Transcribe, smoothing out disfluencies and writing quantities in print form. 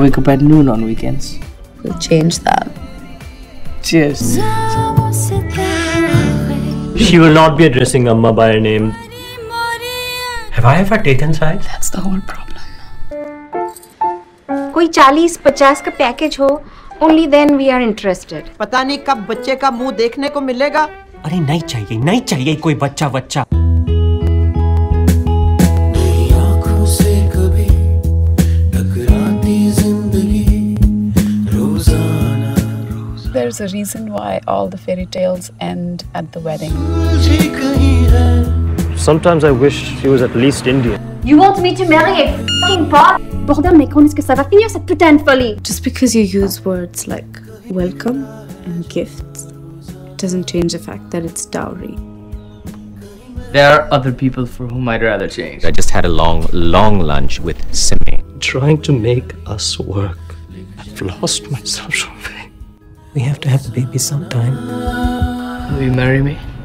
wake up at noon on weekends. We'll change that. Cheers. She will not be addressing Amma by her name. Have I ever taken sides? That's the whole problem. कोई 40-50 का package हो, only then we are interested. पता नहीं कब बच्चे का मुंह देखने को मिलेगा। अरे नहीं चाहिए कोई बच्चा। There's a reason why all the fairy tales end at the wedding. Sometimes I wish she was at least Indian. You want me to marry a fucking pot? Bordel, mais quand est-ce que ça va finir cette putain de folie? Just because you use words like welcome and gifts doesn't change the fact that it's dowry. There are other people for whom I'd rather change. I just had a long lunch with Simi. Trying to make us work. I've lost myself, Shofie. We have to have a baby sometime. Will you marry me?